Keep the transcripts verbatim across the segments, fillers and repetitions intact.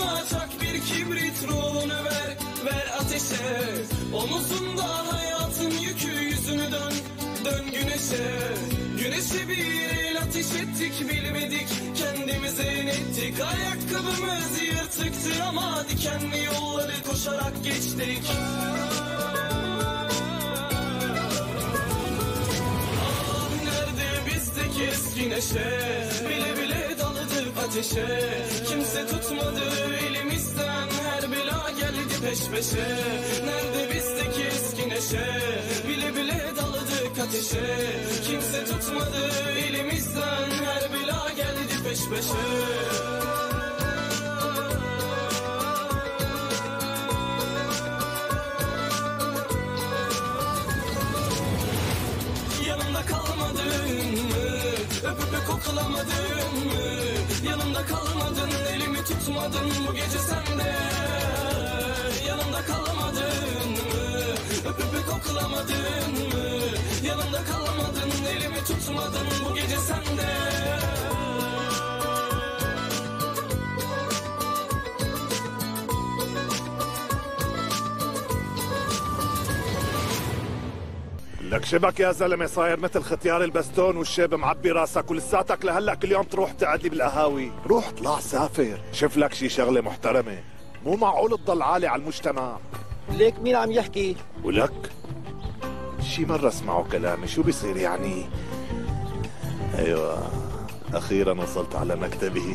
yanma, çak bir kibrit, ruhunu ver, ver ateşe. Omuzunda hayatın yükü, yüzünü dön, dön güneşe. Güneşe bir el ateş ettik, bilmedik kendimize inettik. Ayakkabımız yırtıktı ama dikenli yolları koşarak geçtik. Ah nerede bizdeki eski neşe, bile bile daladık ateşe. Kimse tutmadı elimizden, her bela geldi peş peşe. Nerede bizdeki eski neşe, bile bile daladık ateşe. Kimse tutmadı elimizden, her bela geldi peş peşe. Yanımda kalmadın mı? Öpüp öpüp koklamadın mı? Yanımda kalmadın, elimi tutmadın bu gece sende. Yanımda kalmadın mı? Öpüp öpüp koklamadın mı? Yanımda kalmadın, elimi tutmadın bu gece sende. لك شبك يا زلمه صاير مثل ختيار البستون والشيب معبي راسك ولساتك لهلا كل يوم تروح تقعد لي بالقهاوي. روح اطلع سافر، شوف لك شي شغله محترمه، مو معقول تضل عالي على المجتمع. ليك مين عم يحكي؟ ولك شي مره اسمعوا كلامي، شو بيصير يعني؟ ايوه اخيرا وصلت على مكتبي.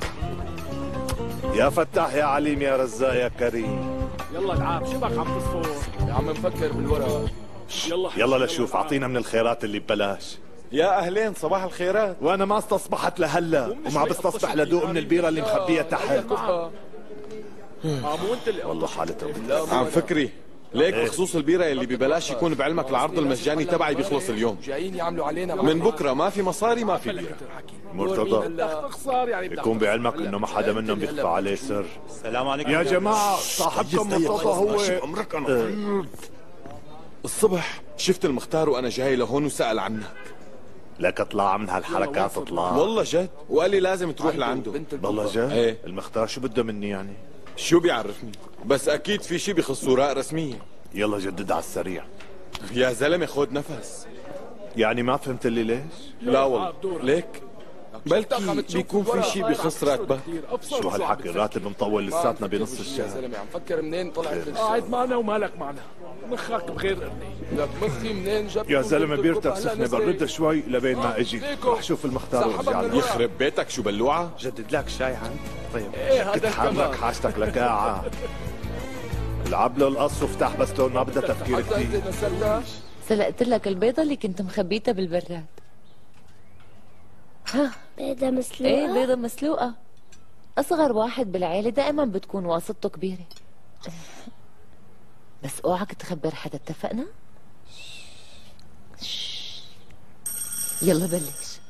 يا فتاح يا عليم يا رزاق يا كريم. يلا العاب، شو بك عم تصفر؟ يا عم مفكر بالورق. يلا يلا لشوف، اعطينا من الخيرات اللي ببلاش. يا اهلين، صباح الخيرات. وانا ما استصبحت لهلا وما بستصبح لدوق من البيره اللي مخبيه تحت. اه مو انت اللي والله حالتهم. عم فكري ليك بخصوص البيره اللي ببلاش يكون بعلمك العرض المجاني تبعي بيخلص اليوم. جايين يعملوا علينا من بكره ما في مصاري ما في بيره. مرتضى اختصار يعني يكون بعلمك انه ما حدا منهم بيخفى عليه سر. السلام عليكم يا جماعه صاحبكم مرتضى هو الصبح شفت المختار وانا جاي لهون وسأل عنك. لك اطلع من هالحركات اطلع. والله جد، وقال لي لازم تروح لعنده. والله جد؟ ايه. المختار شو بده مني يعني؟ شو بيعرفني، بس اكيد في شي بخص اوراق رسميه. يلا جدد على السريع. يا زلمه خذ نفس. يعني ما فهمت اللي ليش؟ لا والله ليك بلكي بيكون في شي بخص راتبك. شو هالحكي، الراتب مطول لساتنا بنص يا الشهر. زلمه عم فكر منين طلعت قاعد معنا ومالك معنا، مخك بغير قرني. لك مخي منين جبت يا زلمه بيرتك سخنه، بردها شوي لبين ما اجي. رح شوف المختار وارجع لك. يخرب بيتك شو بلوعه؟ جدد لك شاي عن طيب. ايه هذا كمان حاجتك لكاعه. العب له القص وافتح بستون، ما بدها تفكير كثير. سلقت لك البيضه اللي كنت مخبيتها بالبراد. ها بيضة مسلوقة؟ ايه بيضة مسلوقة. أصغر واحد بالعيلة دائما بتكون واسطته كبيرة. بس اوعك تخبر حدا، اتفقنا؟ يلا بلش.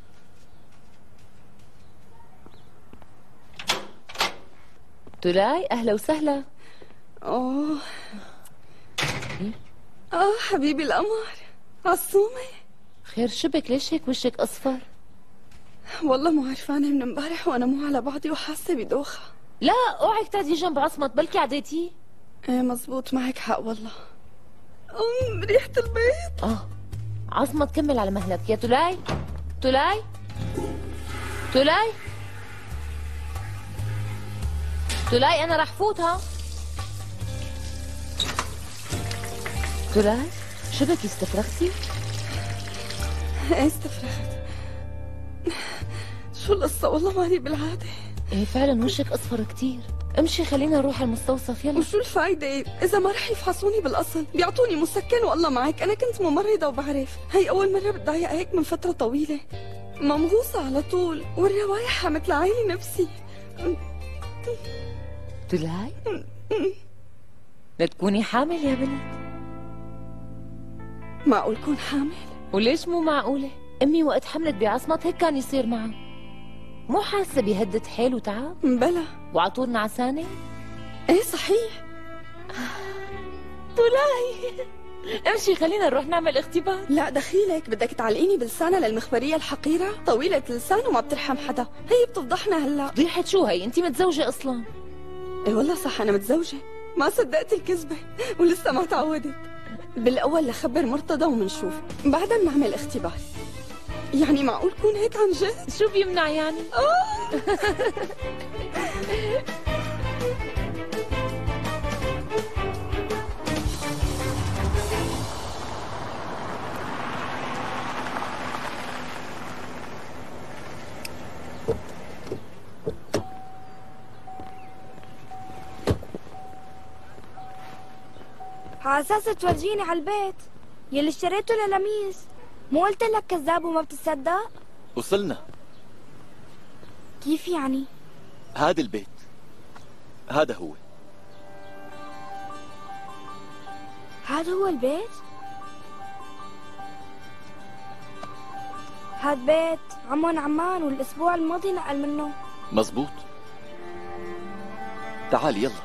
تولاي أهلا وسهلا. أوه آه حبيبي القمر، عالصومة. خير شبك، ليش هيك وشك أصفر؟ والله مو عرفانة من امبارح وأنا مو على بعضي وحاسة بدوخة. لا اوعك تقعدي جنب عصمت، بلكي عديتي. ايه مزبوط، معك حق والله. أم ريحة البيض. اه عصمت كمل على مهلك. يا تولاي تولاي تولاي تولاي أنا رح فوت. ها تولاي شو بك، استفرغتي؟ ايه استفرغت. شو القصة والله ماني بالعادة. ايه فعلا وشك اصفر كتير. امشي خلينا نروح على المستوصف يلا. وشو الفايدة إذا ما رح يفحصوني بالأصل، بيعطوني مسكن والله معك، أنا كنت ممرضة وبعرف، هي أول مرة بتضايق هيك من فترة طويلة، ممغوصة على طول والروايح مثل عيلي نفسي. تولاي لا تكوني حامل يا بنت. معقول كون حامل؟ وليش مو معقولة؟ أمي وقت حملت بعصمت هيك كان يصير معها. مو حاسة بهدة حيل وتعب؟ بلا. وعطور نعسانة؟ ايه صحيح. تولاي امشي خلينا نروح نعمل اختبار. لا دخيلك، بدك تعلقيني بلسانة للمخبرية الحقيرة؟ طويلة اللسان وما بترحم حدا، هي بتفضحنا هلا. فضيحة شو هي؟ انت متزوجة اصلا. ايه والله صح، انا متزوجة. ما صدقت الكذبة ولسه ما تعودت. بالاول لخبر مرتضى ومنشوف، بعدها بنعمل اختبار. يعني معقول كون هيك عن جد؟ شو بيمنع يعني؟ آه. على اساس تورجيني على البيت يلي اشتريته للميس. مو قلت لك كذاب وما بتصدق؟ وصلنا. كيف يعني؟ هذا البيت، هذا هو. هذا هو البيت؟ هاد بيت عمون عمان والاسبوع الماضي نقل منه. مزبوط. تعالي يلا.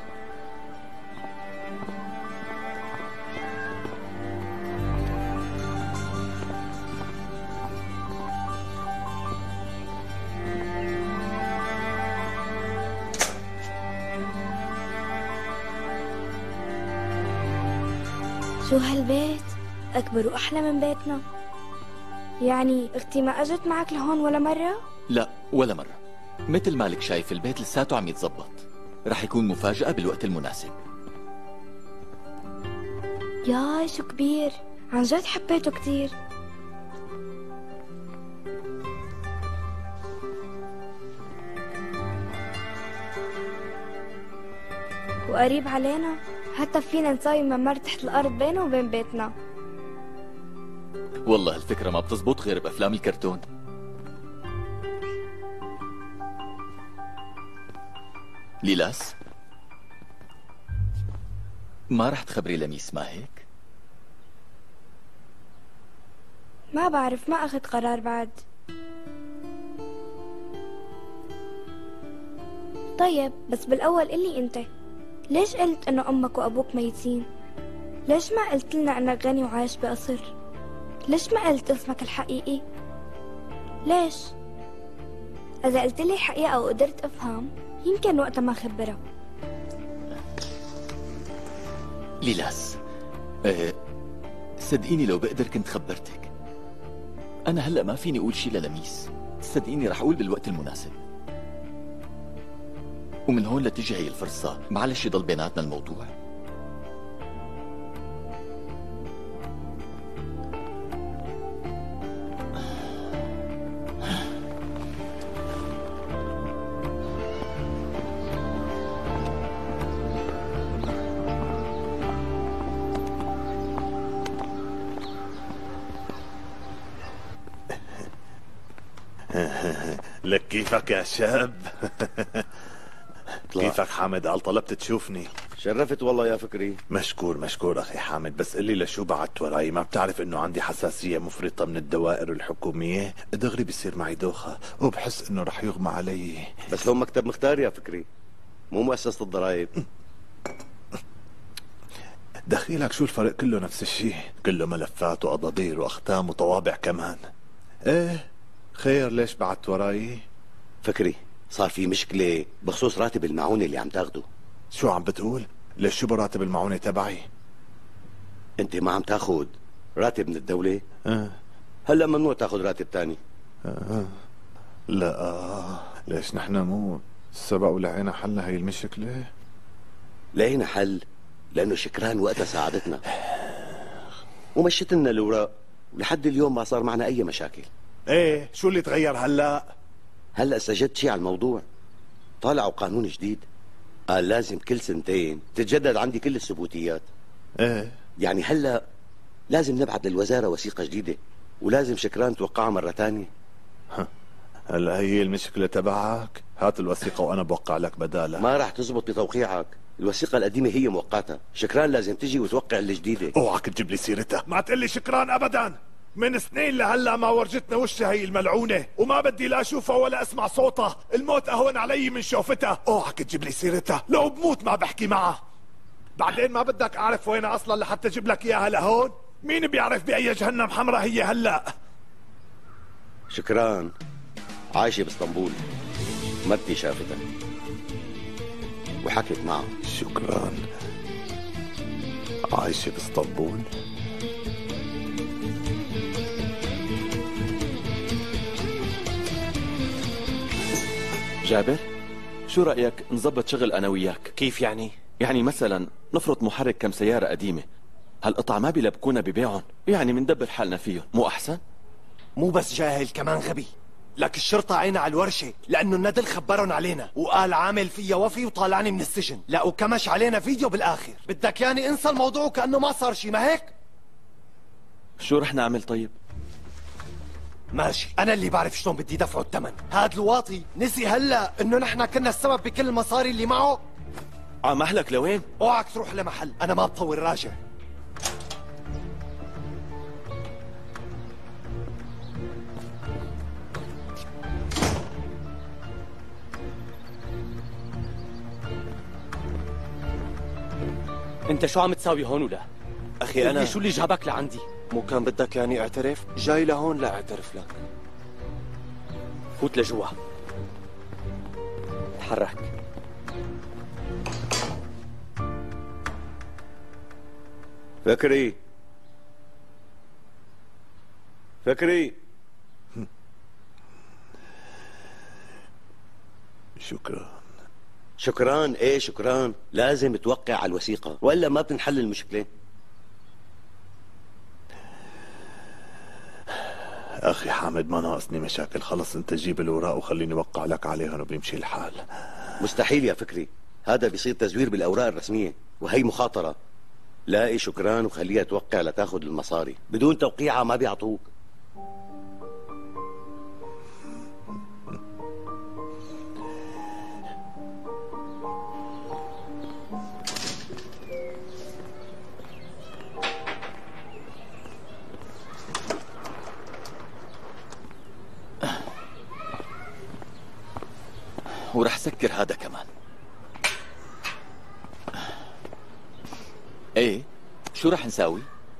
شو هالبيت؟ أكبر وأحلى من بيتنا. يعني أختي ما أجت معك لهون ولا مرة؟ لا ولا مرة. مثل مالك شايف البيت لساته عم يتزبط. رح يكون مفاجأة بالوقت المناسب. ياي شو كبير، عن جد حبيته كتير. وقريب علينا، حتى فينا نساوي ممر تحت الأرض بينه وبين بيتنا. والله الفكرة ما بتزبط غير بأفلام الكرتون. ليلاس، ما رح تخبري لميس ما هيك؟ ما بعرف، ما أخذ قرار بعد. طيب بس بالأول قلي أنت، ليش قلت إنه أمك وأبوك ميتين؟ ليش ما قلت لنا إنك غني وعايش بقصر؟ ليش ما قلت اسمك الحقيقي؟ ليش؟ إذا قلت لي الحقيقة وقدرت أفهم يمكن وقتها ما خبرها. ليلاس، أه صدقيني لو بقدر كنت خبرتك. أنا هلأ ما فيني أقول شي للميس، صدقيني رح أقول بالوقت المناسب. ومن هون لتجي هي الفرصة معلش يضل بيناتنا الموضوع. لك كيفك يا شاب؟ كيفك حامد؟ قال طلبت تشوفني. شرفت والله يا فكري. مشكور مشكور اخي حامد، بس قل لي لشو بعدت وراي؟ ما بتعرف انه عندي حساسية مفرطة من الدوائر الحكومية؟ دغري بيصير معي دوخة وبحس انه رح يغمى علي. بس هون مكتب مختار يا فكري، مو مؤسسة الضرائب. دخيلك شو الفرق؟ كله نفس الشيء، كله ملفات وأضابير وأختام وطوابع كمان. ايه خير، ليش بعدت وراي؟ فكري صار في مشكلة بخصوص راتب المعونة اللي عم تاخده. شو عم بتقول؟ ليش شو براتب المعونة تبعي؟ انت ما عم تاخد راتب من الدولة؟ اه هلا ممنوع تاخد راتب تاني. اه لا آه. ليش نحن مو سبق ولقينا حل هي المشكلة؟ لقينا حل لأنه شكران وقتها ساعدتنا ومشت لنا الأوراق، ولحد اليوم ما صار معنا أي مشاكل. ايه شو اللي تغير هلا؟ هلا سجلت شيء على الموضوع، طالعوا قانون جديد قال لازم كل سنتين تتجدد عندي كل الثبوتيات. ايه يعني هلا لازم نبعث للوزارة وثيقة جديدة، ولازم شكران توقعها مرة تانية. هلا هي المشكلة تبعك؟ هات الوثيقة وأنا بوقع لك بدالها. ما راح تزبط بتوقيعك، الوثيقة القديمة هي مؤقتة، شكران لازم تجي وتوقع الجديدة. اوعك تجيب لي سيرتها، ما تقول لي شكران أبدا. من سنين لهلا ما ورجتنا وشها هي الملعونة، وما بدي لا اشوفها ولا اسمع صوتها، الموت اهون علي من شوفتها. اوعك تجيب لي سيرتها، لو بموت ما بحكي معها. بعدين ما بدك اعرف وينها اصلا لحتى اجيب لك اياها لهون؟ مين بيعرف باي جهنم حمراء هي هلا؟ شكران عايشة باسطنبول، مرتي شافتها. وحكت معه. شكرا. عايشة باسطنبول؟ جابر، شو رأيك نظبط شغل أنا وياك؟ كيف يعني؟ يعني مثلا نفرط محرك كم سيارة قديمة، هالقطع ما بيلبكونا ببيعهم، يعني مندبر حالنا فيهم، مو أحسن؟ مو بس جاهل، كمان غبي. لك الشرطة عينا على الورشة لأنه الندل خبرهم علينا وقال عامل فيا وفي وطالعني من السجن. لا وكمش علينا فيديو بالآخر. بدك يعني انسى الموضوع كأنه ما صار شي، ما هيك؟ شو رح نعمل طيب؟ ماشي، أنا اللي بعرف شلون بدي دفعه الثمن. هاد الواطي نسي هلا إنه نحن كنا السبب بكل المصاري اللي معه. عم أهلك لوين؟ اوعك تروح لمحل، أنا ما بطول، راجع. انت شو عم تساوي هون ولا؟ أخي أنا شو اللي جابك لعندي؟ مو كان بدك يعني اعترف؟ جاي لهون لا اعترف لك. فوت لجوا. تحرك. فكري فكري شكرا. شكرا ايه شكرا، لازم توقع على الوثيقة وإلا ما بتنحل المشكلة. أخي حامد ما ناقصني مشاكل، خلص أنت جيب الأوراق وخليني أوقع لك عليهم وبيمشي الحال. مستحيل يا فكري، هذا بيصير تزوير بالأوراق الرسمية وهي مخاطرة. لاقي شكران وخليها توقع لتاخذ المصاري، بدون توقيعها ما بيعطوك. ورح سكر هذا كمان. ايه شو رح نساوي؟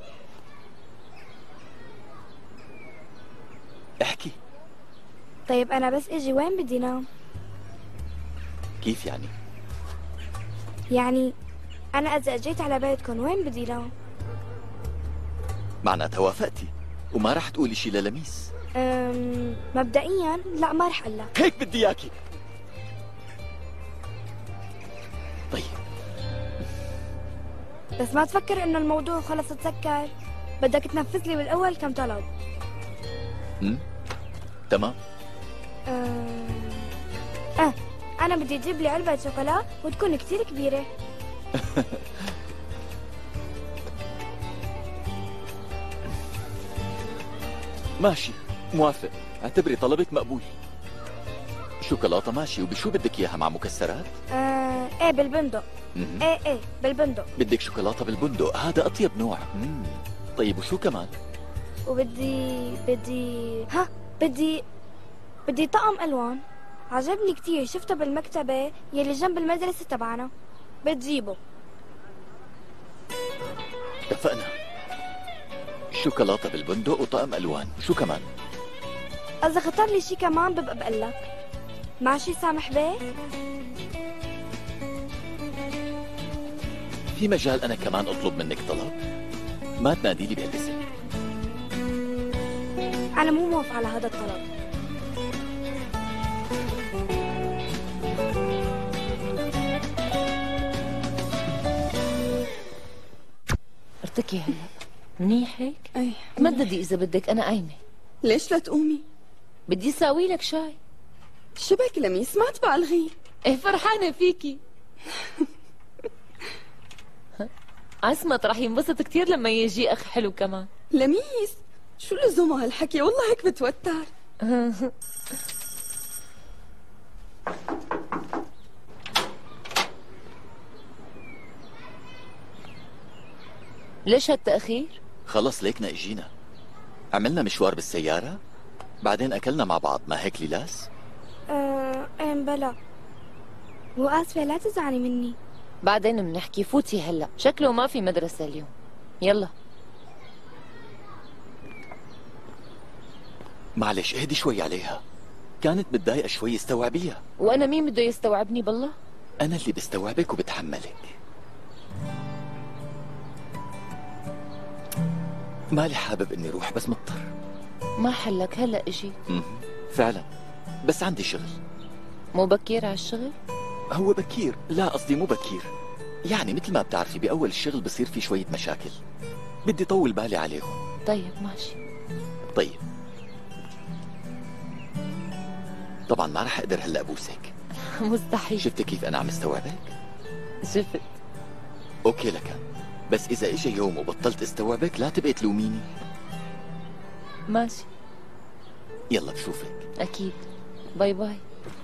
احكي. طيب أنا بس إجي وين بدي نام؟ كيف يعني؟ يعني أنا إذا أجيت على بيتكم وين بدي نام؟ معناتها وافقتي وما رح تقولي شي للميس؟ أم... مبدئيا لا، ما رح أقول لك. هيك بدي اياكي. طيب بس ما تفكر إنه الموضوع خلص تسكر، بدك تنفذ لي بالأول كم طلب. امم تمام. أم... اه أنا بدي تجيب لي علبة شوكولا وتكون كتير كبيرة. ماشي موافق، اعتبري طلبك مقبول. شوكولاتة ماشي، وبشو بدك اياها، مع مكسرات؟ آه ايه بالبندق. مم. ايه ايه بالبندق. بدك شوكولاتة بالبندق، هذا اطيب نوع. مم. طيب وشو كمان؟ وبدي بدي ها بدي بدي طقم الوان عجبني كتير، شفته بالمكتبة يلي جنب المدرسة تبعنا، بتجيبه. اتفقنا. شوكولاتة بالبندق وطقم الوان، شو كمان؟ اذا خطر لي شي كمان ببقى بقلك. ماشي سامح بيه؟ في مجال انا كمان اطلب منك طلب؟ ما تنادي لي بهالاسم. انا مو موافقة على هذا الطلب. ارتكي هلا. منيح هيك؟ ايه تمددي اذا بدك، انا قايمه. ليش لا تقومي؟ بدي ساوي لك شاي. شبك لميس، ما تبقى الغي. ايه فرحانه فيكي. عصمت رح ينبسط كثير لما يجي اخ حلو كمان. لميس شو لزومه هالحكي، والله هيك بتوتر. ليش هالتأخير؟ خلص ليكنا اجينا، عملنا مشوار بالسيارة، بعدين اكلنا مع بعض، ما هيك ليلاس؟ ايه ايه بلا. وآسفة لا تزعلي مني. بعدين بنحكي، فوتي هلا، شكله ما في مدرسة اليوم. يلا. معلش اهدي شوي عليها، كانت متضايقة شوي، استوعبيها. وانا مين بده يستوعبني بالله؟ أنا اللي بستوعبك وبتحملك. مالي حابب إني روح بس مضطر. ما حلك هلأ اجي. فعلا بس عندي شغل. مو بكير على الشغل؟ هو بكير، لا قصدي مو بكير، يعني مثل ما بتعرفي بأول الشغل بصير في شوية مشاكل، بدي طول بالي عليهم. طيب ماشي. طيب طبعا ما رح اقدر هلا ابوسك. مستحيل. شفتي كيف انا عم استوعبك؟ شفت. اوكي لك، بس اذا اجى يوم وبطلت استوعبك لا تبقي تلوميني. ماشي. يلا بشوفك. اكيد. باي باي.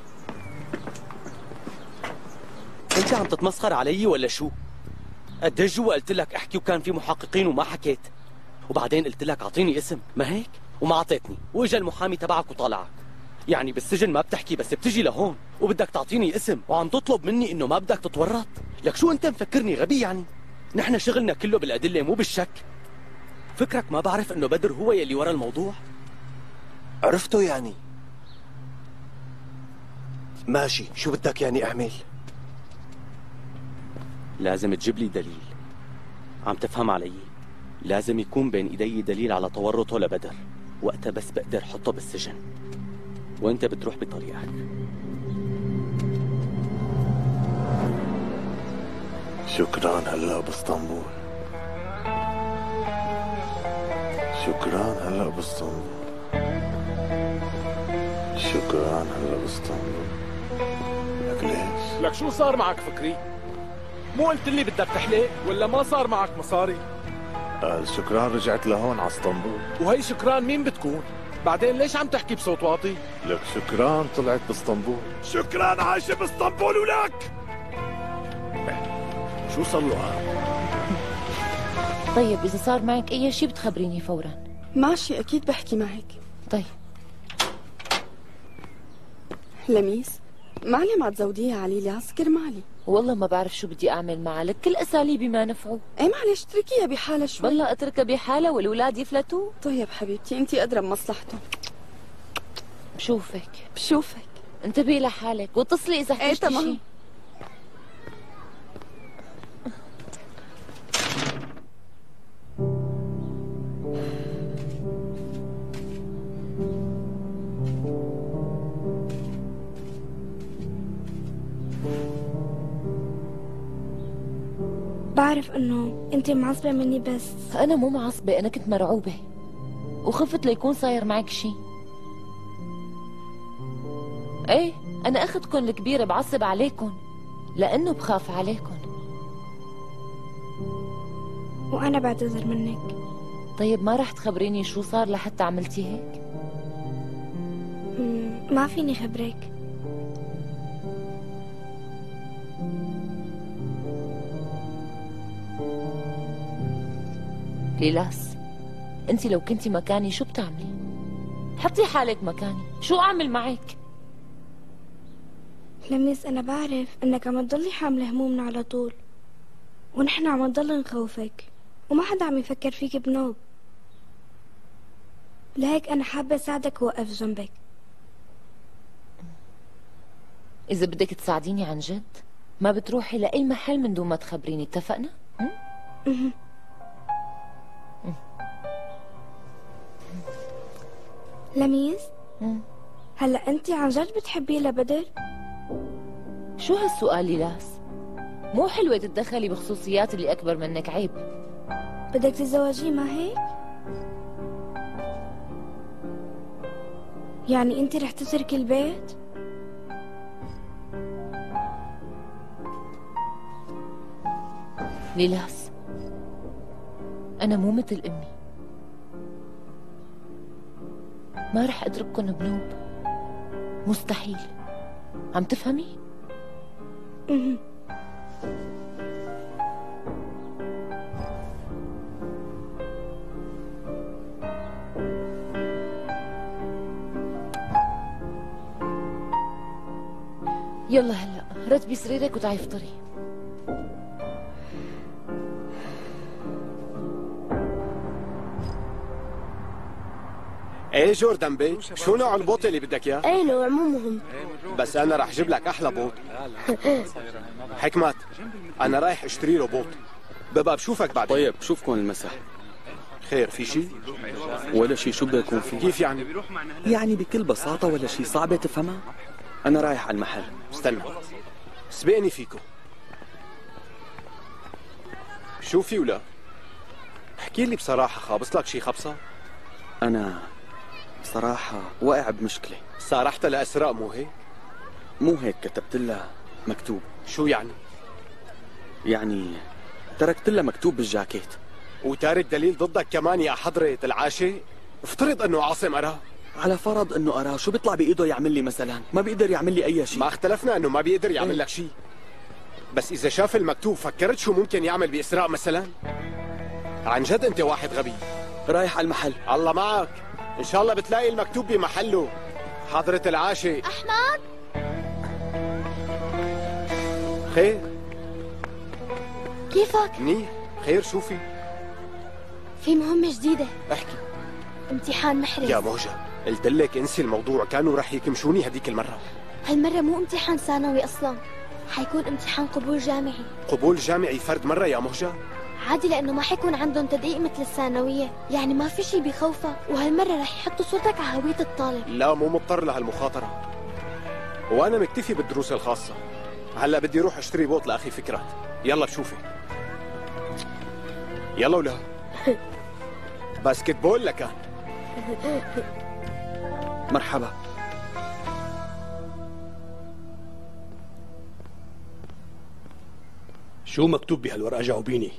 انت عم تتمسخر علي ولا شو؟ قديش جوا قلت لك احكي وكان في محققين وما حكيت، وبعدين قلت لك اعطيني اسم، ما هيك؟ وما اعطيتني، واجا المحامي تبعك وطالعك. يعني بالسجن ما بتحكي بس بتجي لهون وبدك تعطيني اسم وعم تطلب مني انه ما بدك تتورط؟ لك شو انت مفكرني غبي يعني؟ نحن شغلنا كله بالادله مو بالشك. فكرك ما بعرف انه بدر هو يلي ورا الموضوع؟ عرفته يعني؟ ماشي، شو بدك يعني اعمل؟ لازم تجيب لي دليل. عم تفهم علي؟ لازم يكون بين ايدي دليل على تورطه لبدر، وقتها بس بقدر حطه بالسجن، وانت بتروح بطريقك. شكرا هلا باسطنبول. شكرا هلا باسطنبول. شكرا هلا باسطنبول. لك ليش؟ لك شو صار معك فكري؟ مو قلت لي بدك تحلق ولا ما صار معك مصاري؟ قال شكران رجعت لهون على اسطنبول. وهي شكران مين بتكون؟ بعدين ليش عم تحكي بصوت واطي؟ لك شكران طلعت باسطنبول. شكران عايشة باسطنبول ولك شو صار له هذا؟ طيب إذا صار معك أي شيء بتخبريني فورا. ماشي أكيد بحكي معك. طيب لميس، معلي ما تزوديها علي لي عسكر معلي. والله ما بعرف شو بدي أعمل معها، لك كل أساليبي ما نفعوا. ايه معلش اتركيها بحالها شوي. والله اتركها بحالها والأولاد يفلتوا. طيب حبيبتي أنت أدرى بمصلحته. بشوفك بشوفك. انتبهي لحالك واتصلي إذا احتجتي ايه شيء. بعرف انه انت معصبة مني بس انا مو معصبة، انا كنت مرعوبة وخفت ليكون صاير معك شي. ايه انا اختكم الكبيرة بعصب عليكم لانه بخاف عليكم. وانا بعتذر منك. طيب ما رح تخبريني شو صار لحتى عملتي هيك؟ ما فيني خبرك. ليلاس، انت لو كنتي مكاني شو بتعملي؟ حطي حالك مكاني، شو اعمل معك؟ لميس انا بعرف انك عم تضلي حاملة همومنا على طول، ونحن عم نضل نخوفك وما حدا عم يفكر فيك بنوب. لهيك انا حابة اساعدك ووقف جنبك. اذا بدك تساعديني عن جد ما بتروحي لاي محل من دون ما تخبريني، اتفقنا؟ اها. لميس، هلا انت عن جد بتحبيه لبدر؟ شو هالسؤال ليلاس؟ مو حلوة تتدخلي بخصوصيات اللي اكبر منك، عيب. بدك تتزوجيه ما هيك؟ يعني انت رح تتركي البيت؟ ليلاس، انا مو مثل امي، ما رح اترككن بنوب، مستحيل. عم تفهمي؟ اها. يلا هلا رتبي سريرك وتعي افطري. ايه جوردن بي، شو نوع البوط اللي بدك اياه؟ اي نوع مو مهم. بس انا رح جيب لك احلى بوط. حكمت، انا رايح اشتري له بوط. ببقى بشوفك بعدين. طيب بشوفكم المساء. خير، في شيء؟ ولا شيء. شو بده يكون في؟ كيف يعني؟ يعني بكل بساطة ولا شيء صعبة تفهمها؟ أنا رايح على المحل. استنى، سبقني فيكم. شو في ولا؟ احكي لي بصراحة، خابص لك شي خبصة؟ أنا بصراحة واقع بمشكلة. سارحت لأسراء مو هيك؟ مو هيك، كتبت لها مكتوب. شو يعني؟ يعني تركت لها مكتوب بالجاكيت. وتارك دليل ضدك كمان يا حضرة العاشي؟ افترض انه عاصم أراه. على فرض انه أراه، شو بيطلع بإيده يعمل لي مثلا؟ ما بيقدر يعمل لي أي شيء. ما اختلفنا انه ما بيقدر يعمل لك شيء. بس إذا شاف المكتوب فكرت شو ممكن يعمل بإسراء مثلا؟ عن جد أنت واحد غبي. رايح على المحل. الله معك، إن شاء الله بتلاقي المكتوب بمحله. حضرة العاشي. أحمد. خير؟ كيفك؟ منيح، خير شو في؟ في مهمة جديدة. احكي. امتحان محرز. يا موجة، قلت لك انسي الموضوع، كانوا رح يكمشوني هديك المرة. هالمرة مو امتحان ثانوي أصلا، حيكون امتحان قبول جامعي. قبول جامعي فرد مرة يا موجة؟ عادي، لأنه ما حيكون عندهم تدقيق مثل الثانوية، يعني ما في شي بيخوفك، وهالمرة رح يحطوا صورتك على هوية الطالب. لا، مو مضطر لهالمخاطرة، وأنا مكتفي بالدروس الخاصة. هلا بدي روح اشتري بوط لأخي فكرات. يلا بشوفك. يلا ولا باسكت بول لك. مرحبا. شو مكتوب بهالورقة؟ جاوبيني.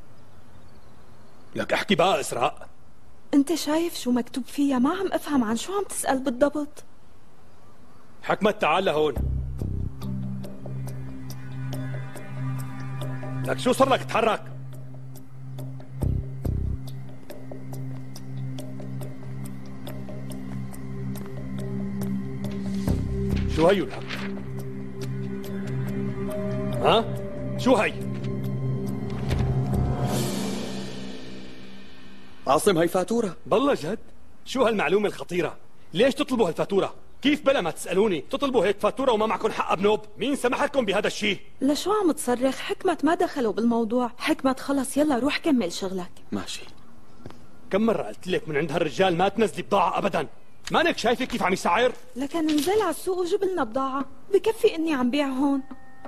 لك احكي بقى إسراء. انت شايف شو مكتوب فيها؟ ما عم افهم عن شو عم تسأل بالضبط. حكمت تعال لهون. لك شو صار لك تحرك؟ شو هي ولك؟ ها؟ شو هي؟ عاصم، هي فاتورة. بالله جد؟ شو هالمعلومة الخطيرة؟ ليش تطلبوا هالفاتورة؟ كيف بلا ما تسألوني تطلبوا هيك فاتورة وما معكم حق بنوب؟ مين سمح لكم بهذا الشيء؟ لشو عم تصرخ؟ حكمت ما دخلوا بالموضوع. حكمت خلص، يلا روح كمل شغلك. ماشي. كم مرة قلت لك من عند هالرجال ما تنزلي بضاعة أبدا؟ مانك شايفة كيف عم يسعر؟ لكن ننزل على السوق وجيب لنا بضاعة، بكفي إني عم بيع هون.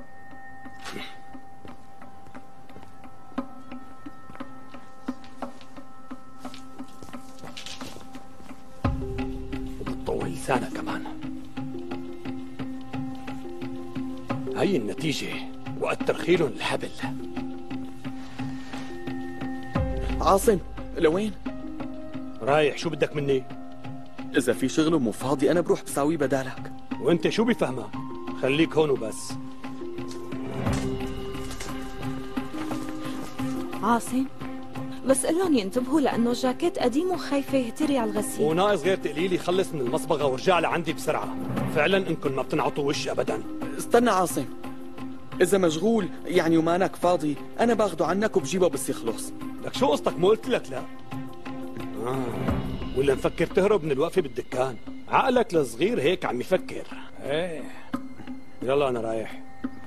وبتطول لسانك كمان. هي النتيجة وقت ترخيلهم الحبل. عاصم، لوين؟ رايح. شو بدك مني؟ إذا في شغل ومو فاضي أنا بروح بساوي بدالك. وأنت شو بفهمك؟ خليك هون وبس. عاصم، بس قل لهم ينتبهوا لأنه الجاكيت قديم وخايفة يهتري على الغسيل. وناقص غير تقليلي خلص من المصبغة وارجع لعندي بسرعة. فعلا إنكم ما بتنعطوا وش أبدا. استنى عاصم، إذا مشغول يعني ومانك فاضي أنا باخده عنك وبجيبه بس يخلص. لك شو قصتك؟ مو قلت لك لا؟ آه. ولا مفكر تهرب من الوقفة بالدكان؟ عقلك الصغير هيك عم يفكر. ايه يلا أنا رايح.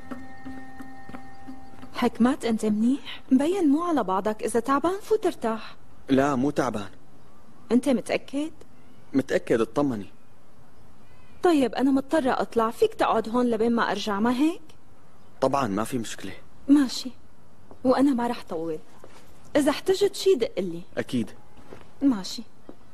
حكمت، أنت منيح؟ مبين مو على بعضك. إذا تعبان فوت ارتاح. لا مو تعبان. أنت متأكد؟ متأكد، اطمني. طيب أنا مضطرة أطلع، فيك تقعد هون لبين ما أرجع، ما هيك؟ طبعا ما في مشكلة. ماشي، وأنا ما رح طول. إذا احتجت شي دق لي. أكيد. ماشي.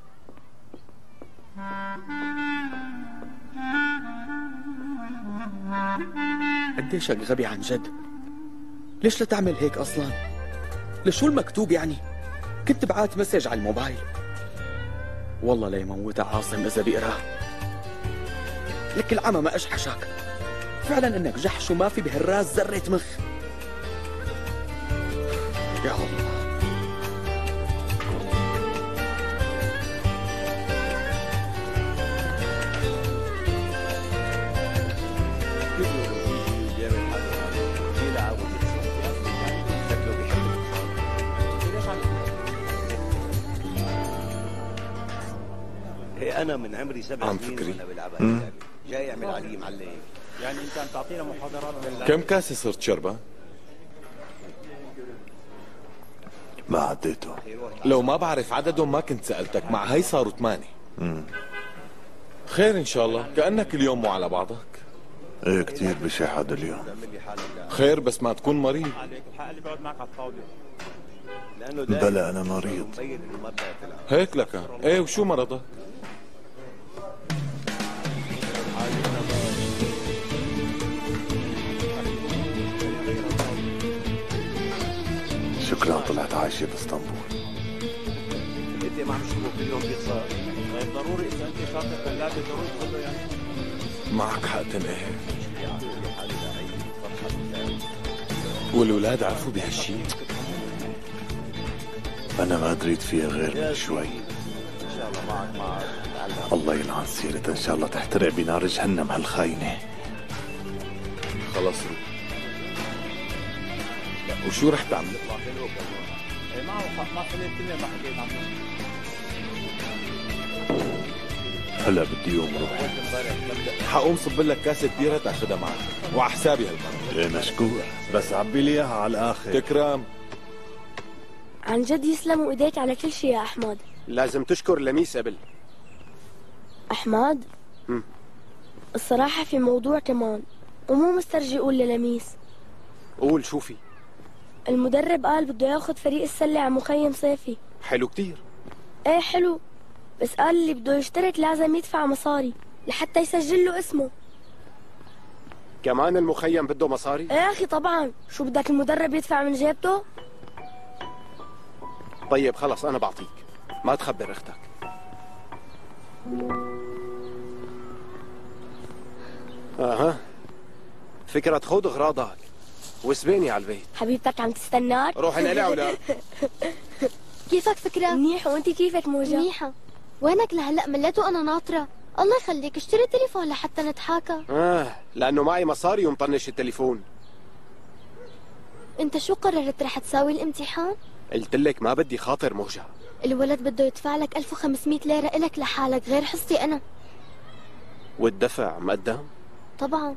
قديشك غبي عن جد. ليش لا تعمل هيك أصلا؟ لشو المكتوب يعني؟ كنت بعات مسج على الموبايل. والله لا يموت عاصم إذا بيقراه. لك العمى ما أجحشك. فعلا إنك جحش وما في بهالراس ذرة مخ. يا الله. انا من عمري سبع عم سنين فكري. وانا بلعب هاللعبه، جاي اعمل علي معلم. يعني انت عم تعطينا محاضرات بال كم كاسة صرت شربة؟ ما عديته. لو ما بعرف عددهم ما كنت سألتك، مع هي صاروا ثمانية. خير إن شاء الله، كأنك اليوم مو على بعضك. ايه كتير بشع هذا اليوم. خير بس ما تكون مريض. اللي بقعد معك على الطاولة. بلا أنا مريض. هيك لك؟ ايه وشو مرضك؟ شكرا طلعت عايشة باسطنبول. انت ما عم تشوفه كل يوم بيخسر. طيب ضروري اذا انت شاطر باللعبة ضروري تقول له يعني. معك حق تنقهر. والولاد عرفوا بهالشي؟ أنا ما دريت فيها غير من شوي. ان شاء الله معك معك الله يلعن سيرتها، إن شاء الله تحترق بنار جهنم هالخاينة. خلص روح. وشو رح تعمل؟ ايه معه حق، ما خليت كلمة ما حكيت عنه. هلا بدي يوم روح. حقوم صب لك كاسة بيرة تاخذها معك، وعلى حسابي هالمرة. ايه مشكور، بس عبي لي اياها على الآخر. تكرم. عن جد يسلموا ايديك على كل شيء يا احمد. لازم تشكر لميس قبل. احمد مم. الصراحة في موضوع كمان، ومو مسترجي اقول للميس. قول شو في؟ المدرب قال بده ياخذ فريق السلة على مخيم صيفي. حلو كتير. ايه حلو، بس قال اللي بده يشترك لازم يدفع مصاري لحتى يسجل له اسمه. كمان المخيم بده مصاري؟ ايه يا اخي طبعا، شو بدك المدرب يدفع من جيبته؟ طيب خلص انا بعطيك، ما تخبر اختك. اها فكرة خذ اغراضك وسبيني على البيت. حبيبتك عم تستناك؟ روح انقلع ولا كيفك فكرة؟ منيحة، وانت كيفك موجة؟ منيحة. وينك لهلا مليت وانا ناطرة؟ الله يخليك اشتري تليفون لحتى نتحاكى. اه لانه معي مصاري ومطنش التليفون. انت شو قررت رح تساوي الامتحان؟ قلت لك ما بدي خاطر موجة. الولد بده يدفع لك ألف وخمسمية ليرة إلك لحالك غير حصتي انا. والدفع مقدم؟ طبعا.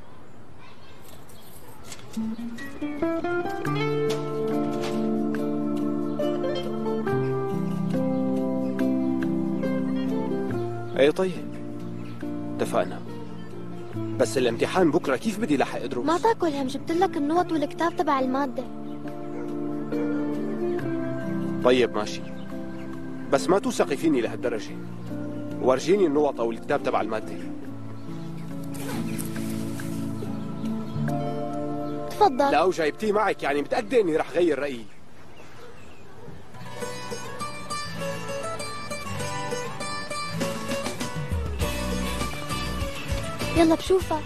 ايه طيب اتفقنا، بس الامتحان بكره كيف بدي لحق ادرس؟ ما تاكل هم، جبت لك النوط والكتاب تبع المادة. طيب ماشي، بس ما توثقي فيني لهالدرجة. ورجيني النوط او الكتاب تبع المادة. تفضل. لو جايبتيه معك يعني متأكدة اني رح غير رأيي. يلا بشوفك.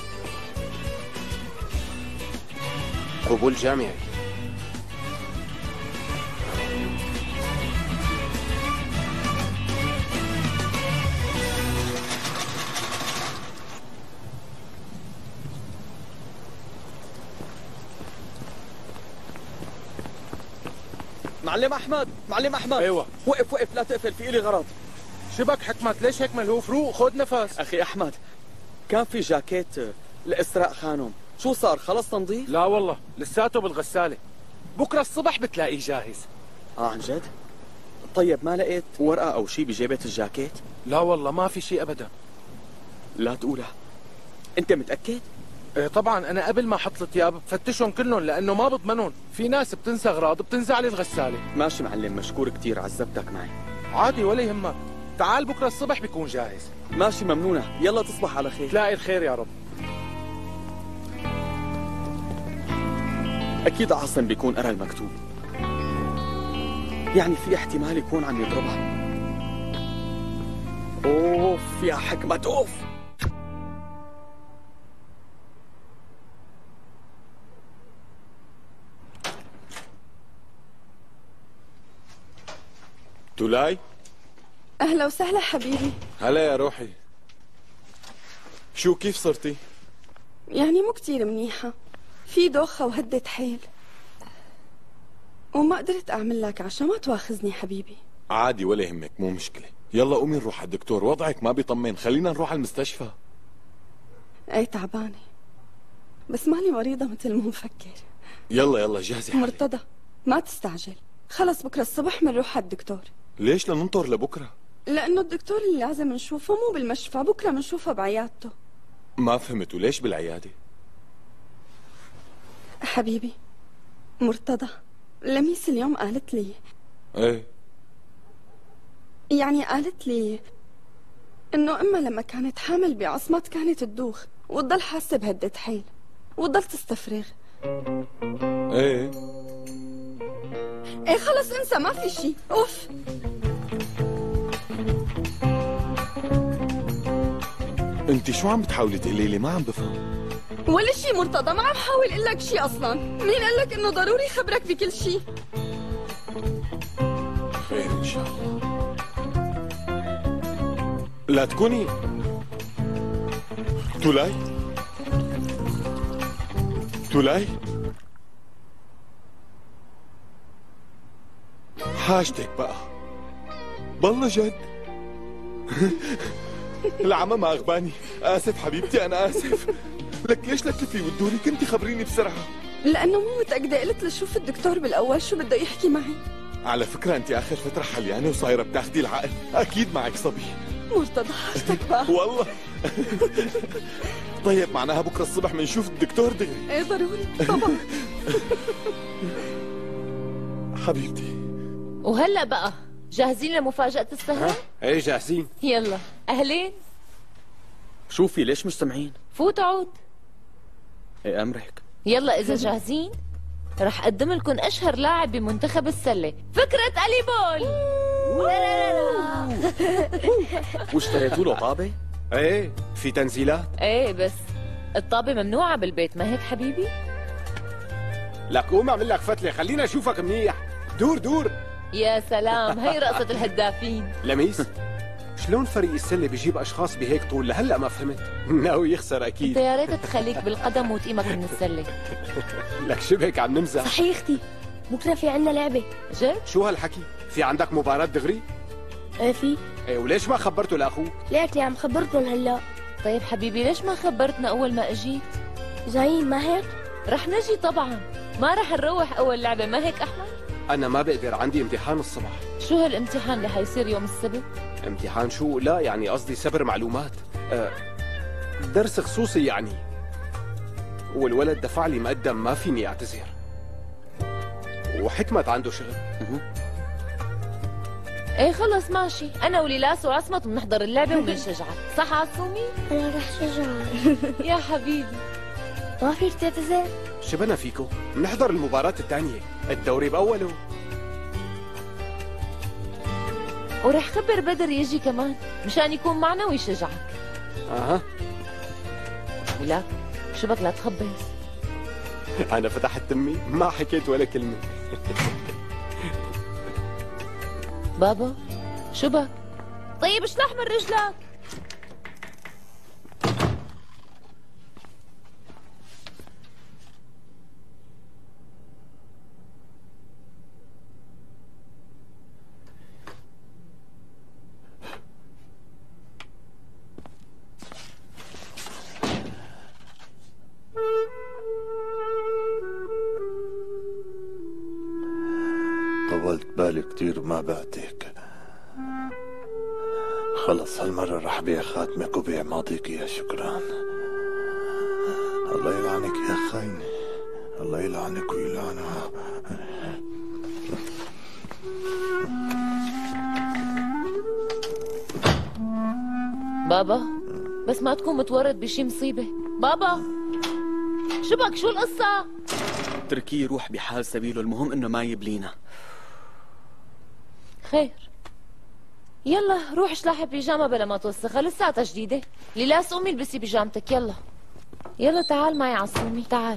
قبول جامعي. معلم احمد، معلم احمد. ايوه وقف وقف، لا تقفل، في الي غرض. شبك حكمت؟ ليش هيك ملهوف؟ روق خذ نفس. اخي احمد، كان في جاكيت لاسراء خانم، شو صار؟ خلص تنظيف؟ لا والله لساته بالغسالة، بكره الصبح بتلاقيه جاهز. اه عن جد؟ طيب ما لقيت ورقة او شيء بجيبة الجاكيت؟ لا والله ما في شيء ابدا. لا تقولها، انت متأكد؟ ايه طبعا، انا قبل ما احط الثياب بفتشهم كلهم لانه ما بضمنهم، في ناس بتنسى اغراض بتنزع لي الغسالة. ماشي معلم، مشكور كتير، عذبتك معي. عادي ولا يهمك، تعال بكره الصبح بيكون جاهز. ماشي ممنونة، يلا تصبح على خير. تلاقي الخير يا رب. اكيد عاصم بيكون قرا المكتوب، يعني في احتمال يكون عم يضربها. اوف يا حكمة اوف. تولاي، أهلا وسهلا حبيبي. هلا يا روحي. شو كيف صرتي؟ يعني مو كتير منيحة، في دوخة وهدة حيل، وما قدرت أعمل لك عشان ما تواخذني حبيبي. عادي ولا يهمك، مو مشكلة. يلا قومي نروح على الدكتور، وضعك ما بيطمن، خلينا نروح على المستشفى. ايه تعبانة، بس ماني مريضة مثل ما مفكر. يلا يلا جهزي حالك. مرتضى ما تستعجل، خلص بكرة الصبح بنروح على الدكتور. ليش لننطر لبكرة؟ لأنه الدكتور اللي لازم نشوفه مو بالمشفى، بكرة بنشوفه بعيادته. ما فهمت، وليش بالعيادة؟ حبيبي مرتضى، لميس اليوم قالت لي ايه يعني قالت لي انه امها لما كانت حامل بعصمت كانت تدوخ وتضل حاسه بهدة حيل وتضل تستفرغ. ايه ايه خلص انسى، ما في شي. اوف انت شو عم بتحاولي تقولي لي؟ ما عم بفهم. ولا شي مرتضى، ما عم حاول اقول لك شي اصلا. مين قال لك انه ضروري خبرك بكل شي؟ خير ان شاء الله. لا تكوني تولاي تولاي حاجتك بقى، بالله جد. العمى ما اغباني، اسف حبيبتي انا اسف. لك ليش لا تلفي وتدوري؟ كنتي خبريني بسرعه. لانه مو متاكده، قلت لشوف الدكتور بالاول شو بده يحكي معي. على فكره انت اخر فتره حليانه وصايره بتاخدي العقل، اكيد معك صبي. مرتضى حاجتك بقى. والله. طيب معناها بكره الصبح بنشوف الدكتور دغري. ايه ضروري طبعا. حبيبتي. وهلا بقى جاهزين لمفاجأة السهرة؟ ايه جاهزين. يلا أهلين. شوفي ليش مش سامعين؟ فوت عود. ايه امرك. يلا إذا جاهزين رح أقدم لكم أشهر لاعب بمنتخب السلة، فكرة ألي بول. واشتريتوا له طابة؟ ايه في تنزيلات؟ ايه بس الطابة ممنوعة بالبيت، ما هيك حبيبي؟ لك قوم اعمل لك فتلة، خلينا اشوفك منيح. دور دور. يا سلام، هي رقصة الهدافين. لميس، شلون فريق السلة بيجيب اشخاص بهيك طول؟ لهلا ما فهمت. ناوي يخسر اكيد. انت يا ريت تخليك بالقدم وتقيمك من السلة. لك شبه هيك عم نمزح. صحيح اختي، بكره في عنا لعبة. جد؟ شو هالحكي؟ في عندك مباراة دغري؟ ايه في. ايه وليش ما خبرته لاخوك؟ ليك عم خبرتهم هلا. طيب حبيبي ليش ما خبرتنا أول ما أجيت؟ جايين ما هيك؟ رح نجي طبعا، ما رح نروح أول لعبة، ما هيك أحمد؟ أنا ما بقدر، عندي امتحان الصبح. شو هالامتحان اللي حيصير يوم السبت؟ امتحان شو؟ لا يعني قصدي سبر معلومات. أه درس خصوصي يعني. والولد دفع لي مقدم، ما فيني أعتذر. وحكمت عنده شغل. ايه خلص ماشي، انا وليلاس وعصمت بنحضر اللعبه وبنشجعك، صح عصومي؟ انا رح شجعك. يا حبيبي ما فيك تعتذر؟ شبنا فيكو، بنحضر المباراة الثانية، الدوري بأوله. ورح خبر بدر يجي كمان مشان يكون معنا ويشجعك. اها. ولك شو بك لا تخبص. أنا فتحت تمي ما حكيت ولا كلمة. بابا شو بك؟ طيب اشلح من رجلك. طولت بالي كتير وما بعتك. خلص هالمرة رح بيع خاتمك وبيع ماضيك يا شكران. الله يلعنك يا خاينة، الله يلعنك ويلعنه. بابا بس ما تكون متورط بشي مصيبة. بابا شو بك؟ شو القصة؟ اتركيه يروح بحال سبيله، المهم انه ما يبلينا. خير يلا روح اشلحي بيجامة بلا ما توسخها، لساتها جديدة. ليلاس قومي البسي بيجامتك. يلا يلا تعال معي عصومي، تعال.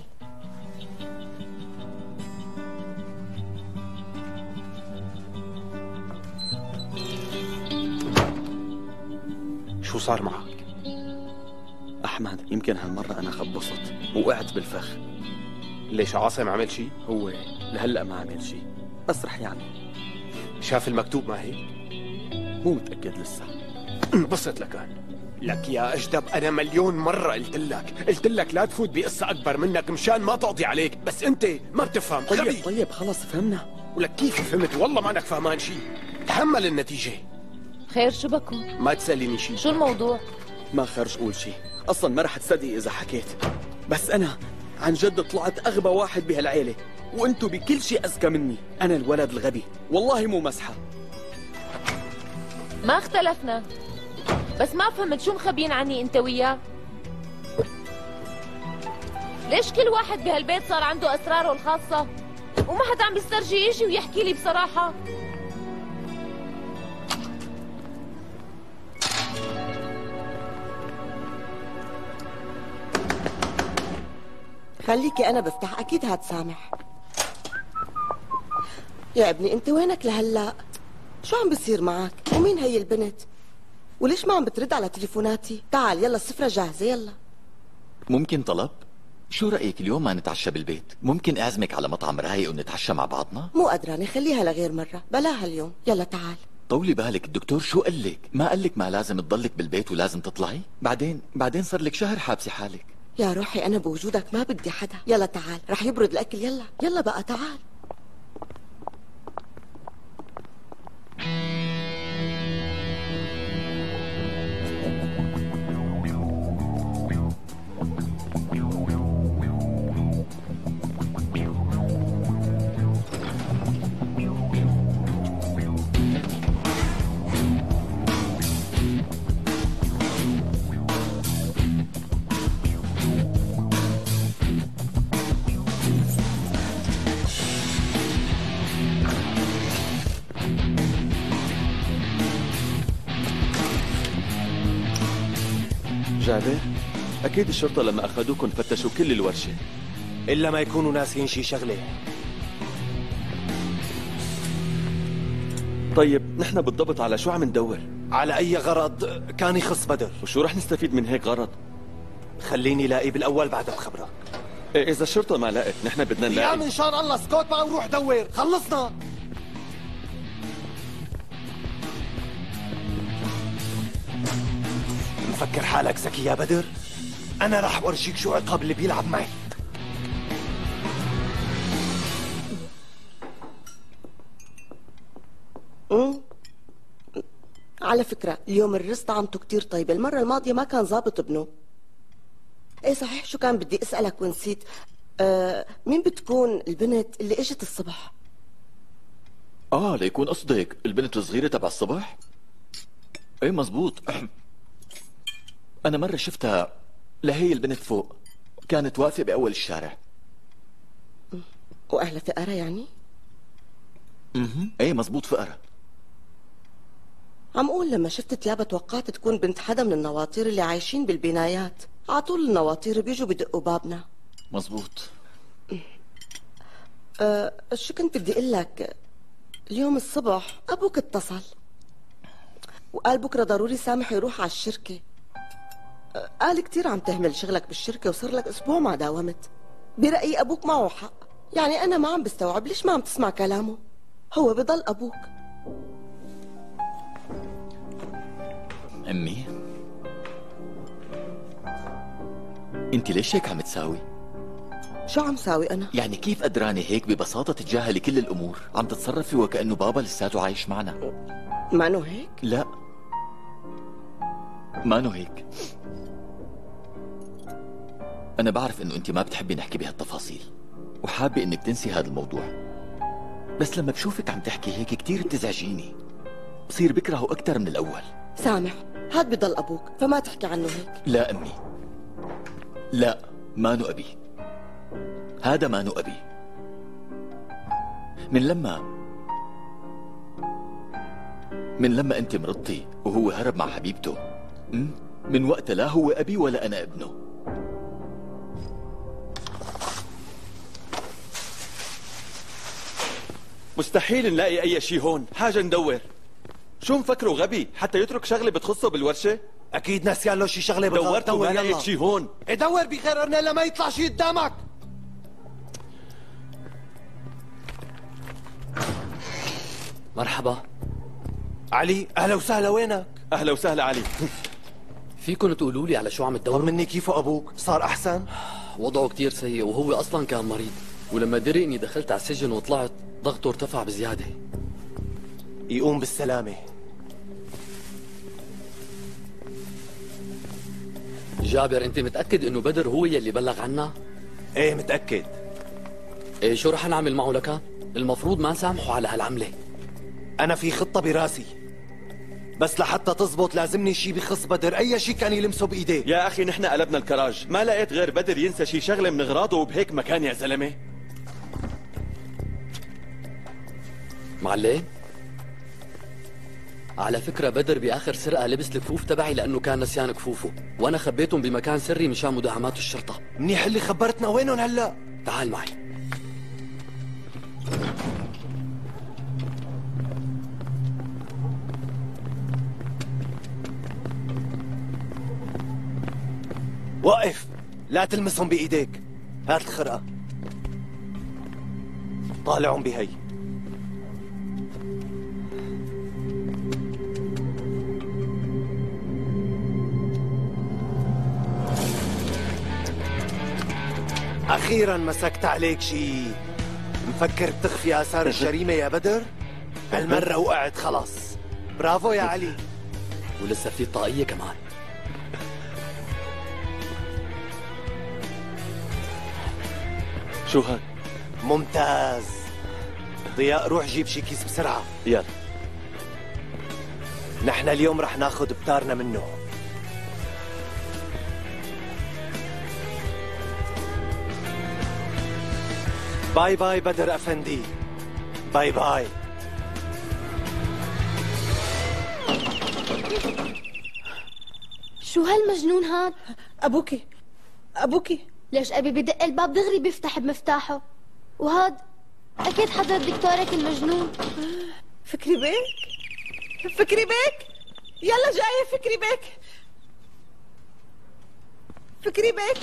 شو صار معك؟ احمد يمكن هالمرة انا خبصت وقعت بالفخ. ليش عاصم عمل شي؟ هو لهلا ما عمل شي، بس رح يعمل. شاف المكتوب ما هي؟ مو متأكد لسه. انبسط لك لك يا أجدب، أنا مليون مرة قلت لك قلت لك لا تفوت بقصة أكبر منك مشان ما تقضي عليك، بس أنت ما بتفهم. طيب غبي. طيب خلص فهمنا. ولك كيف فهمت؟ والله ما انك فهمان شيء. تحمل النتيجة. خير شو بكون؟ ما تسأليني شيء. شو الموضوع؟ ما خرج قول شيء، أصلا ما رح تصدقي إذا حكيت، بس أنا عن جد طلعت أغبى واحد بهالعيلة، وأنتو بكل شيء أذكى مني. أنا الولد الغبي، والله مو مسحة. ما اختلفنا، بس ما فهمت شو مخبيين عني انت وياه؟ ليش كل واحد بهالبيت صار عنده اسراره الخاصة وما حدا عم بيسترجي يجي ويحكي لي بصراحة؟ خليكي انا بفتح، اكيد هتسامح. يا ابني انت وينك لهلا؟ شو عم بيصير معك؟ ومين هي البنت؟ وليش ما عم بترد على تليفوناتي؟ تعال يلا السفرة جاهزة يلا. ممكن طلب؟ شو رأيك اليوم ما نتعشى بالبيت؟ ممكن أعزمك على مطعم رايق ونتعشى مع بعضنا؟ مو قدرانة، خليها لغير مرة، بلاها اليوم، يلا تعال. طولي بالك، الدكتور شو قال لك؟ ما قال لك ما لازم تضلك بالبيت ولازم تطلعي؟ بعدين بعدين صار لك شهر حابسة حالك. يا روحي أنا بوجودك ما بدي حدا، يلا تعال، رح يبرد الأكل، يلا يلا بقى تعال. جابر، أكيد الشرطة لما أخذوكم فتشوا كل الورشة، إلا ما يكونوا ناسين شي شغلة. طيب نحن بالضبط على شو عم ندور؟ على أي غرض كان يخص بدر. وشو رح نستفيد من هيك غرض؟ خليني لاقي بالأول بعدها بخبرك. إيه إذا الشرطة ما لقت نحن بدنا نلاقي. يا من شان الله اسكت بقى وروح دور، خلصنا. مفكر حالك ذكي يا بدر؟ أنا رح أورجيك شو عقاب اللي بيلعب معي. أمم على فكرة اليوم الرز طعمته كتير طيب، المرة الماضية ما كان ظابط ابنه. ايه صحيح، شو كان بدي اسألك ونسيت. آه مين بتكون البنت اللي اجت الصبح؟ آه ليكون قصدك البنت الصغيرة تبع الصبح؟ ايه مزبوط. أنا مرة شفتها لهي البنت فوق، كانت واقفة بأول الشارع. وأهلها فقرة يعني؟ اها ايه مزبوط فقرة. عم قول لما شفت تيابها توقعت تكون بنت حدا من النواطير اللي عايشين بالبنايات، على طول النواطير بيجوا بدقوا بابنا. مزبوط. أه شو كنت بدي اقول لك، اليوم الصبح ابوك اتصل وقال بكره ضروري سامح يروح على الشركة. أه قال كتير عم تهمل شغلك بالشركة وصار لك اسبوع ما داومت. برأيي ابوك معه حق، يعني انا ما عم بستوعب ليش ما عم تسمع كلامه، هو بضل ابوك. أمي انت ليش هيك عم تساوي؟ شو عم ساوي أنا؟ يعني كيف قدرانة هيك ببساطة تتجاهلي كل الأمور؟ عم تتصرفي وكأنه بابا لساته عايش معنا. ما انه هيك؟ لا ما انه هيك. أنا بعرف إنه أنت ما بتحبي نحكي بهالتفاصيل وحابة إنك تنسي هذا الموضوع، بس لما بشوفك عم تحكي هيك كتير بتزعجيني، بصير بكرهه أكتر من الأول. سامح، هاد بضل أبوك فما تحكي عنه هيك. لا أمي، لا مانو أبي، هذا مانو أبي. من لما من لما أنت مرضتي وهو هرب مع حبيبته، من وقتها لا هو أبي ولا أنا ابنه. مستحيل نلاقي أي شيء هون، حاجة ندور. شو مفكره غبي حتى يترك شغلة بتخصه بالورشة؟ أكيد ناسيان له شي شغلة بالغلط. دورت وما لقيت شي هون. دور بخير أرنيلا ما يطلع شي قدامك. مرحبا. علي اهلا وسهلا، وينك؟ اهلا وسهلا علي. فيكم تقولوا لي على شو عم تدوروا؟ طمني كيفه ابوك؟ صار احسن؟ وضعه كتير سيء وهو اصلا كان مريض، ولما دري اني دخلت على السجن وطلعت ضغطه ارتفع بزياده. يقوم بالسلامه. جابر انت متاكد انه بدر هو يلي بلغ عنا؟ ايه متاكد. ايه شو رح نعمل معه لكان؟ المفروض ما نسامحه على هالعمله. انا في خطه براسي، بس لحتى تزبط لازمني شي بخص بدر، اي شي كان يلمسه بايديه. يا اخي نحن قلبنا الكراج، ما لقيت غير بدر ينسى شي شغله من اغراضه وبهيك مكان يا زلمه. معلم على فكرة بدر بآخر سرقة لبس الكفوف تبعي لأنه كان نسيان كفوفه، وأنا خبيتهم بمكان سري مشان مداهمات الشرطة. منيح اللي خبرتنا، وينهم هلا؟ تعال معي. وقف، لا تلمسهم بإيديك. هات الخرقة، طالعهم بهي. أخيرا مسكت عليك شي. مفكر بتخفي آثار الجريمة يا بدر؟ هالمرة وقعت خلاص. برافو يا علي. ولسه في طاقية كمان. شو هاد؟ ممتاز. ضياء روح جيب شي كيس بسرعة. يلا. نحن اليوم رح ناخد بتارنا منه. باي باي بدر أفندي، باي باي. شو هالمجنون هاد؟ أبوكي أبوكي ليش أبي بدق الباب دغري بيفتح بمفتاحه؟ وهاد أكيد حضرت دكتورك المجنون. فكري بيك؟ فكري بيك؟ يلا جاية فكري بيك. فكري بيك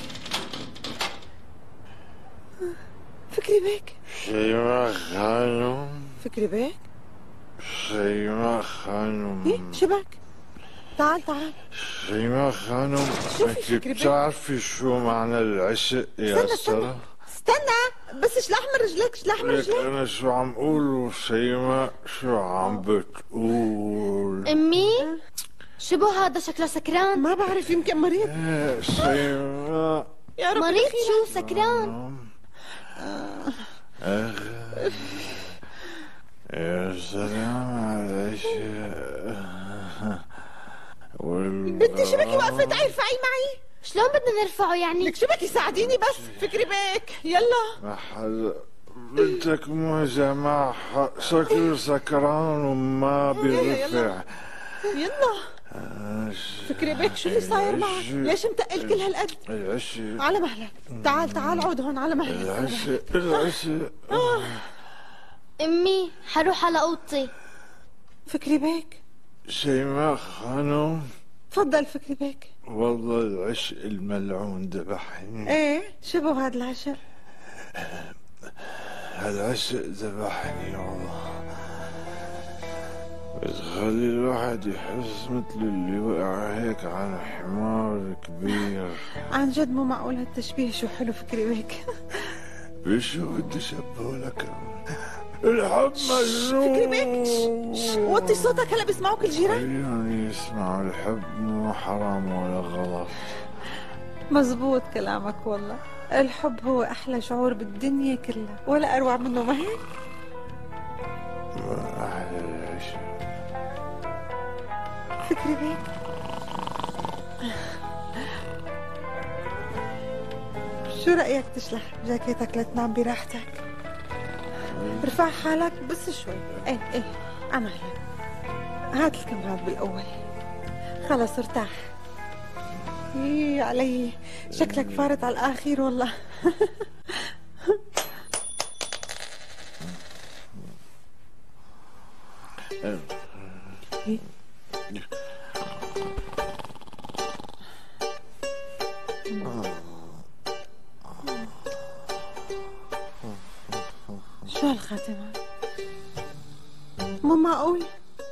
فكري بيك شيماء خانم. فكري بيك؟ شيماء خانم. ايه شبك؟ تعال تعال. شيماء خانم، انت بتعرفي شو معنى العشق يا سارة؟ استنى بس اشلح من رجلك، اشلح من لك رجلك. انا شو عم اقول وشيماء شو عم بتقول؟ أمي شبه هذا شكله سكران. ما بعرف يمكن مريض. ايه شيماء. يا رب مريض شو سكران؟ اخ يا سلام على العشق. بنتي شبكي واقفة تعي ارفعي معي. شلون بدنا نرفعه يعني؟ لك شبكي ساعديني بس. فكري بيك يلا. ما حدا بنتك مو يا جماعة، شكله سكران وما بيرفع. يلا فكري بيك شو اللي صاير معك؟ ليش متقل كل هالقد؟ العشق. على مهلك، تعال تعال عود هون على مهلك. العشق العشق. أمي حروح على أوضتي. فكري بيك. شيماء خانم. تفضل فكري بيك. والله العشق الملعون ذبحني. ايه شبه هذا العشق؟ هالعشق ذبحني والله. بتخلي الواحد يحس مثل اللي وقع هيك على حمار كبير. عن جد مو معقول هالتشبيه، شو حلو فكري بيك. بشو بدي شبهه لك؟ الحب مجنون. فكري بيك وطي صوتك هلا بيسمعوك الجيران. خليهم يسمعوا، الحب مو حرام ولا غلط. مزبوط كلامك والله. الحب هو أحلى شعور بالدنيا كلها، ولا أروع منه، ما هيك؟ أحلى العشق. فكري بيك. شو رأيك تشلح جاكيتك لتنام براحتك؟ ارفع حالك بس شوي. ايه ايه على مهلك. هات الكمرات بالأول. خلص ارتاح. ايه علي شكلك فارت على الآخير والله. شو هالخاتمة؟ مو معقول.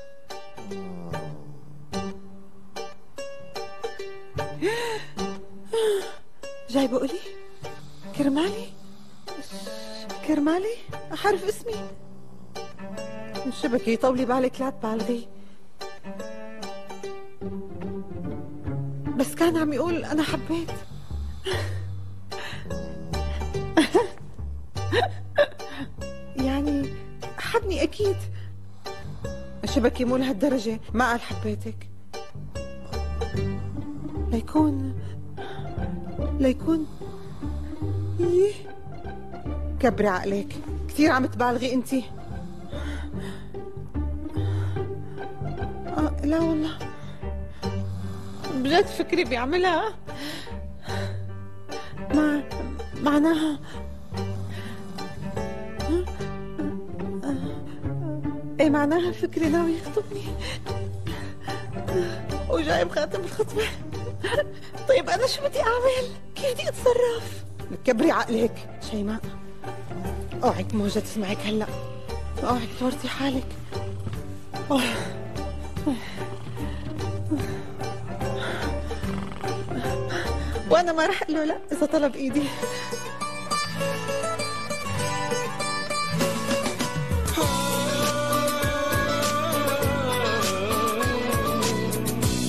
جاي بقولي كرمالي كرمالي أحرف اسمي. شبكي طولي بالك لا تبالغي. بس كان عم يقول أنا حبيت. يعني حبني أكيد. شبكي مو لهالدرجة، ما قال حبيتك. ليكون ليكون إيه؟ كبري عقلك، كثير عم تبالغي انتي. آه لا والله بجد فكري بيعملها. مع معناها ايه معناها فكري ناوي يخطبني وجايب خاتم الخطبة. طيب انا شو بدي اعمل؟ كيف بدي اتصرف؟ كبري عقلك شيماء. اوعك موجة تسمعك هلا، اوعك تورطي حالك. أوه. وانا ما رح اقول له لا اذا طلب ايدي.